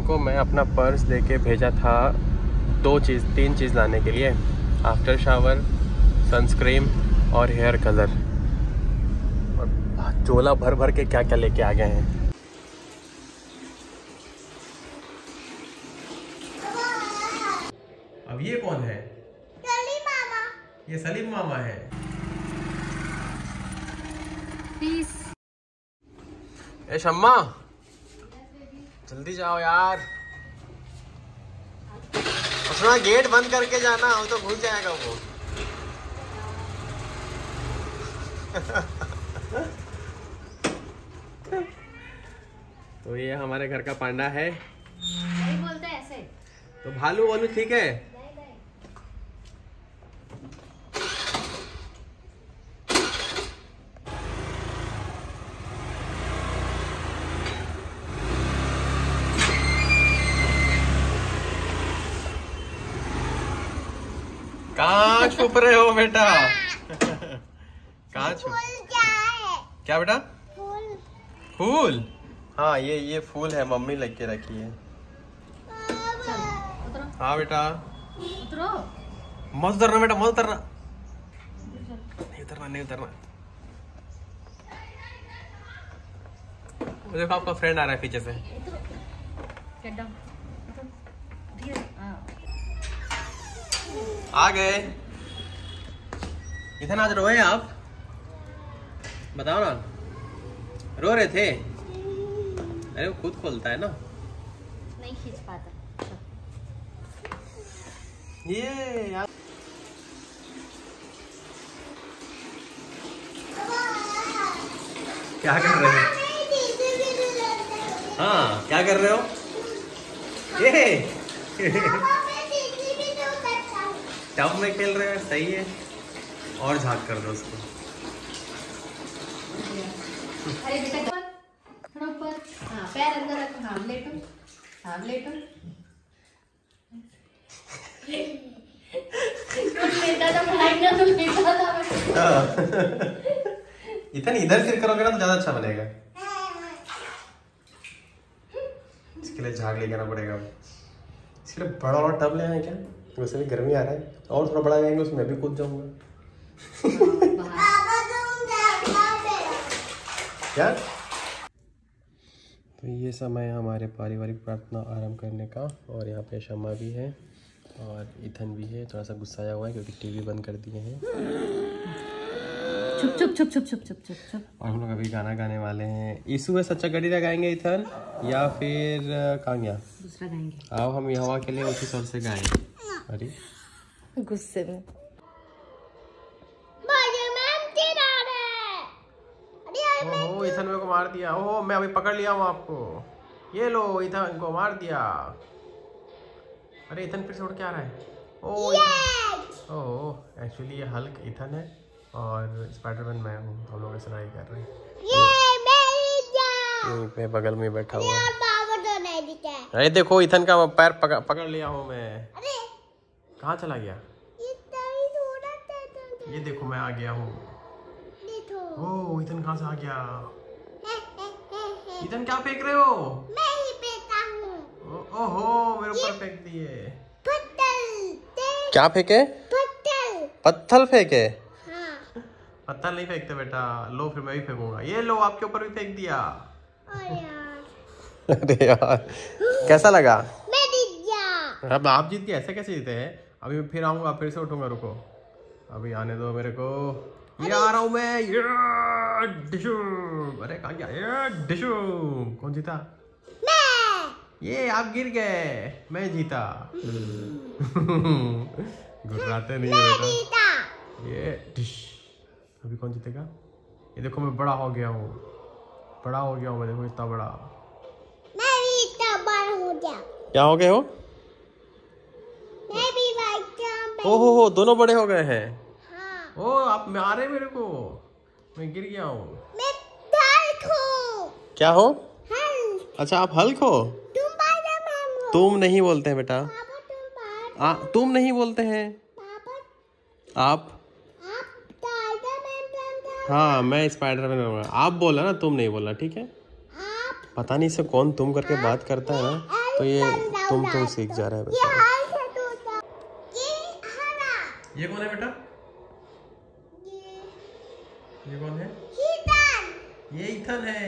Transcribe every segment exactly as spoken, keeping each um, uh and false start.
इनको मैं अपना पर्स देके भेजा था दो चीज़ तीन चीज़ लाने के लिए, आफ्टर शावर, सनस्क्रीन और हेयर कलर। और झोला भर भर के क्या क्या लेके आ गए हैं। अब ये कौन है? सलीम मामा। ये सलीम मामा है। पीस। ए शम्मा, जल्दी जाओ यार। उसमें गेट बंद करके जाना, हो तो घुस जाएगा वो। तो ये हमारे घर का पांडा है। नहीं बोलते ऐसे। तो भालू वालू ठीक है। कहाँ छुप रहे हो बेटा? कहाँ छुप? क्या है? क्या बेटा? फूल। फूल? हाँ, ये ये फूल है, मम्मी लग के रखी है। हाँ बेटा। उतरो। मत उतरना बेटा, मत उतरना। नहीं उतरना, नहीं उतरना। देखो आपका फ्रेंड आ रहा है पीछे से। आ गए। इधर आज रोए आप? बताओ ना, रो रहे थे? अरे वो खुद खोलता है ना। नहीं खींच पाता। ये यार क्या कर रहे हो? हाँ, क्या कर रहे हो? ये टब में खेल रहे हैं, सही है। और झाग कर दो उसको। अरे बेटा थोड़ा ऊपर। हाँ, पैर अंदर रखो। हाँ, लेटो। हाँ, लेटो। इतना इधर सिर करोगे ना तो ज्यादा अच्छा बनेगा। इसके लिए झाग लेके आना पड़ेगा। इसके लिए बड़ा वाला टब ले आए क्या? वैसे भी गर्मी आ रहा है, और थोड़ा बड़ा जाएंगे उसमें भी कूद जाऊंगा। क्या? तो ये समय हमारे पारिवारिक प्रार्थना आरंभ करने का, और यहाँ पे शम्मा भी है और इथन भी है। थोड़ा सा गुस्साया हुआ है क्योंकि टीवी बंद कर दिए हैं। चुप चुप चुप चुप चुप चुप चुप चुप। और हम लोग अभी गाना गाने वाले हैं। ईसु है सच्चा गड़ी गाएंगे इथन, या फिर कहाँ गया? दूसरा गाएंगे। आओ हम यहाँ के लिए उसी स्वर से गाएं। अरे गुस्से में। ओहो, इथन मेरे को मार दिया। ओहो, मैं अभी पकड़ लिया हूँ आपको। ये लो, इथन को मार दिया। अरे इथन फिर से उड़ के आ रहा है। ओह ओह, एक्चुअली ये हल्क इथन है और स्पाइडरमैन मैं हूँ। हम लोग ऐसे लड़ाई कर रहे हैं। ये मेरी पे बगल में बैठा हुआ है। अरे देखो, इथन का पैर पकड़ पकड़ लिया हूँ मैं। अरे कहाँ चला गया? ये देखो, मैं आ गया हूँ। ओह, इथन कहाँ से आ गया? इथन क्या फेंक रहे हो? मैं ही फेंकता हूँ। ओहो, मेरे ऊपर फेंक दिए। क्या फेंके? पत्थर। पत्थर फेंके? हाँ। पत्थर नहीं फेंकते बेटा। लो, फिर मैं भी फेंकूंगा। ये लो, आपके ऊपर भी फेंक दिया। यार। अरे यार, कैसा लगा? मैं जीत गया। अब आप जीत गए? ऐसे कैसे जीते हैं? अभी मैं फिर आऊंगा, फिर से उठूंगा। रुको, अभी आने दो मेरे को। ये आ रहा हूँ मैं। ये डिशूम। अरे कहाँ गया? ये डिशूम। कौन जीता? मैं। ये आप गिर गए, मैं जीता। घुराते नहीं है बेटा। ये डिश। अभी कौन जीतेगा? ये देखो, मैं बड़ा हो गया हूँ। बड़ा हो गया हूँ मैं, देखो इतना बड़ा। मैं भी इतना बड़ा हो गया। क्या हो गए हो? मैं भी बड़ा। ओ हो हो, दोनों बड़े हो गए हैं। हाँ। ओ, आप मारे मेरे को, मैं गिर गया हूँ। मैं हल्क हूँ। क्या हो? हल्क। अच्छा, आप हल्क हो? तुम स्पाइडरमैन हो। तुम नहीं बोलते हैं बेटा। पापा तुम आ, तुम नहीं बोलते हैं। पापा आप आप स्पाइडरमैन बनता। हाँ, मैं स्पाइडरमैन हूँ। आप बोला ना, तुम नहीं बोला, ठीक है? आप पता नहीं से कौन तुम करके बात करता है ना। तो ये तुम तुम सीख जा रहा है बेटा। ये कौन है बेटा? ये कौन है? ये इथन है।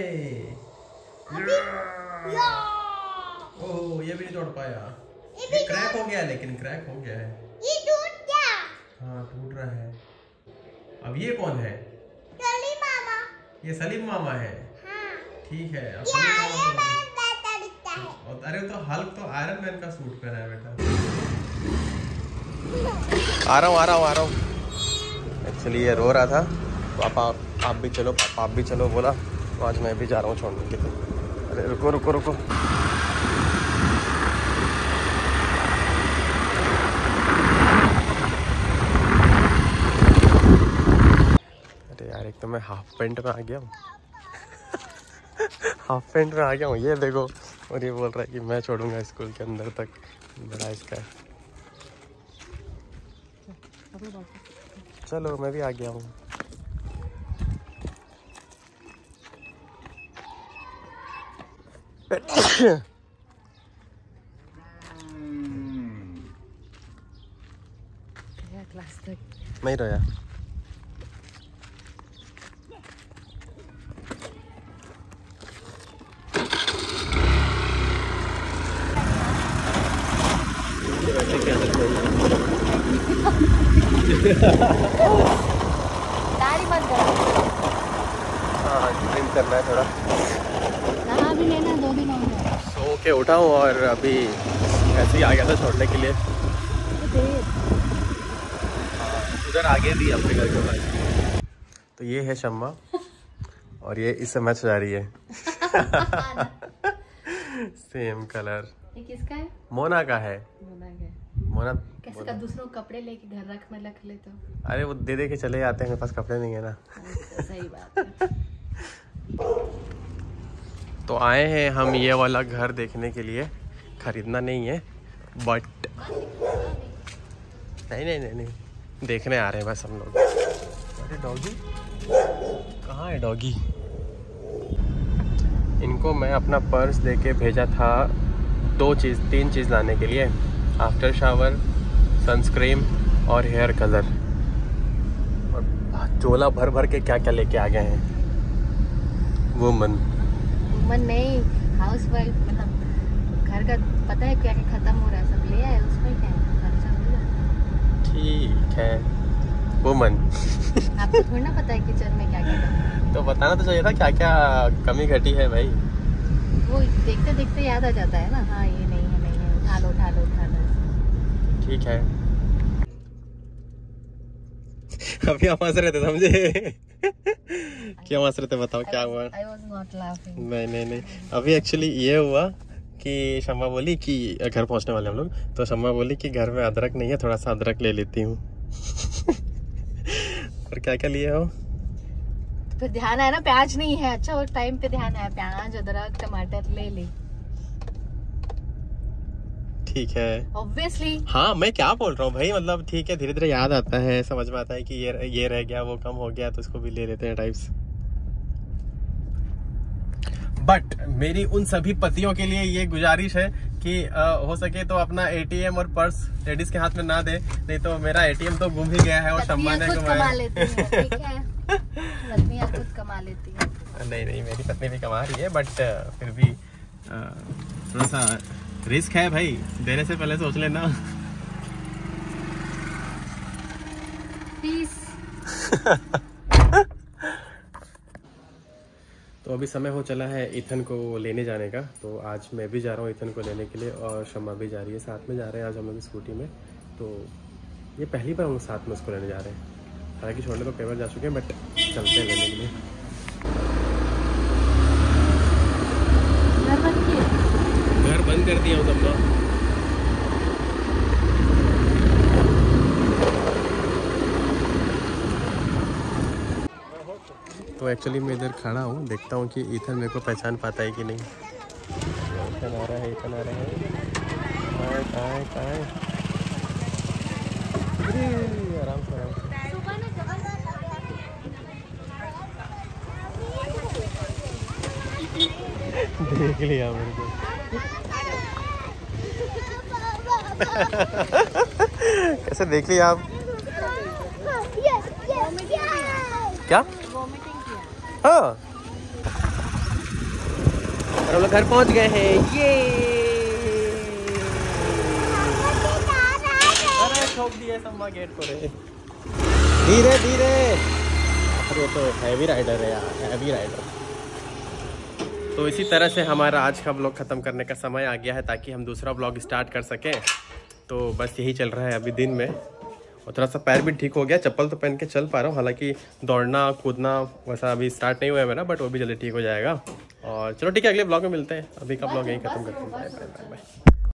ओह ये भी नहीं तोड़ पाया। ये क्रैक हो गया है, लेकिन क्रैक हो गया है। ये टूट गया। हाँ टूट रहा है। अब ये कौन है? सलीम मामा। ये सलीम मामा है। हाँ। ठीक है। अब ये सलीम आयरन मामा मैन जैसा दिखता है। और अरे तो हल्क तो आयरन मैन का सूट पहना है बेटा। आ रहा हूँ आ रहा हूँ आ रहा हूँ। एक्चुअली ये रो रहा था, पापा आप भी चलो, पापा आप भी चलो बोला, तो आज मैं भी जा रहा हूँ छोड़ने के लिए। अरे रुको रुको रुको। अरे यार एक तो मैं हाफ पैंट में आ गया हूँ हाफ पैंट में आ गया हूँ, ये देखो। और ये बोल रहा है कि मैं छोड़ूंगा स्कूल के अंदर तक। बड़ा इसका है। चलो मैं भी आ गया हूँ। क्लास तक नहीं रोया। दाढ़ी बंद करो। हाँ ड्रिंक करना है थोड़ा। नहा भी लेना, दो दिन हो गए। सो के उठा हूँ और अभी ऐसे ही आ गया था छोड़ने के लिए। उधर आगे भी अपने घर के पास। तो ये है शम्मा और ये इस समय जा रही है सेम कलर। ये किसका है? मोना का है। मोना का है। मोना कैसे का दूसरों कपड़े लेके घर रख में रख ले तो। अरे वो दे दे के चले जाते हैं, मेरे पास कपड़े नहीं है ना। सही बात है। तो आए हैं हम ये वाला घर देखने के लिए, खरीदना नहीं है बट नहीं नहीं नहीं नहीं देखने आ रहे हैं बस हम लोग। अरे डॉगी कहाँ है डॉगी? इनको मैं अपना पर्स देके भेजा था दो चीज़ तीन चीज़ लाने के लिए, आफ्टर शावर, सनस्क्रीन और हेयर कलर। और झोला भर भर के क्या क्या लेके आ गए हैं। वुमन वुमन नहीं, हाउस वाइफ, मतलब घर का पता है क्या क्या खत्म हो रहा है, सब ले आए, उसमें क्या है, खर्चा हो रहा। ठीक है वुमन। आपको थोड़ी ना पता है किचन में क्या क्या है। तो बताना तो चाहिए था क्या क्या कमी घटी है भाई। वो देखते देखते याद आ जाता है ना। हाँ ये नहीं है, नहीं है, उठा लो उठा लो उठा लो। ठीक है। अभी आप हंस रहे थे समझे क्या हंस रहे थे बताओ क्या हुआ? I was not laughing. नहीं नहीं नहीं अभी एक्चुअली ये हुआ कि शम्मा बोली कि घर पहुंचने वाले हम लोग, तो शम्मा बोली कि घर में अदरक नहीं है, थोड़ा सा अदरक ले लेती हूँ और क्या क्या लिए हो? फिर ध्यान आया ना, प्याज नहीं है। अच्छा उस टाइम पे ध्यान आया, प्याज अदरक टमाटर ले ले। ठीक है ऑब्वियसली। हाँ मैं क्या बोल रहा हूँ भाई, मतलब ठीक है धीरे धीरे याद आता है, समझ में आता है कि ये ये रह गया, वो कम हो गया, तो इसको भी ले लेते हैं टाइप्स। बट मेरी उन सभी पतियों के लिए ये गुजारिश है कि आ, हो सके तो अपना एटीएम और पर्स लेडीज के हाथ में ना दे, नहीं तो मेरा एटीएम तो गुम ही गया है और शम्मा ने कमा लेती है, ठीक है? पत्नियां खुद कमा लेती है। नहीं नहीं मेरी पत्नी भी कमा रही है, बट फिर भी आ, थोड़ा सा रिस्क है भाई, देने से पहले सोच लेना। पीस। तो अभी समय हो चला है इथन को लेने जाने का, तो आज मैं भी जा रहा हूँ इथन को लेने के लिए और शम्मा भी जा रही है, साथ में जा रहे हैं आज हम लोग स्कूटी में। तो ये पहली बार हम लोग साथ में उसको लेने जा रहे हैं, हालांकि छोड़ने को कई बार जा चुके हैं, बट चलते हैं लेने के लिए। घर बंद किए? घर बंद कर दिया हूँ सबको। तो एक्चुअली मैं इधर खड़ा हूँ, देखता हूँ कि इथन मेरे को पहचान पाता है कि नहीं। इथन आ रहा है, इथन आ रहा है, कहाँ है कहाँ है कहाँ है? आराम से आराम से देख लिया मेरे को। कैसे देख लिया आप? क्या? हाँ, और हम लोग घर पहुंच गए हैं। ये अरे ठोक दिए सम्मा गेट को रे। धीरे धीरे। अरे तो हैवी राइडर है यार, हैवी राइडर। तो इसी तरह से हमारा आज का ब्लॉग ख़त्म करने का समय आ गया है, ताकि हम दूसरा ब्लॉग स्टार्ट कर सकें। तो बस यही चल रहा है अभी दिन में। और थोड़ा सा पैर भी ठीक हो गया, चप्पल तो पहन के चल पा रहा हूँ। हालांकि दौड़ना कूदना वैसा अभी स्टार्ट नहीं हुआ है मेरा, बट वो भी जल्दी ठीक हो जाएगा। और चलो ठीक है, अगले ब्लॉग में मिलते हैं। अभी का ब्लॉग यही खत्म करते हैं। Bye bye bye bye.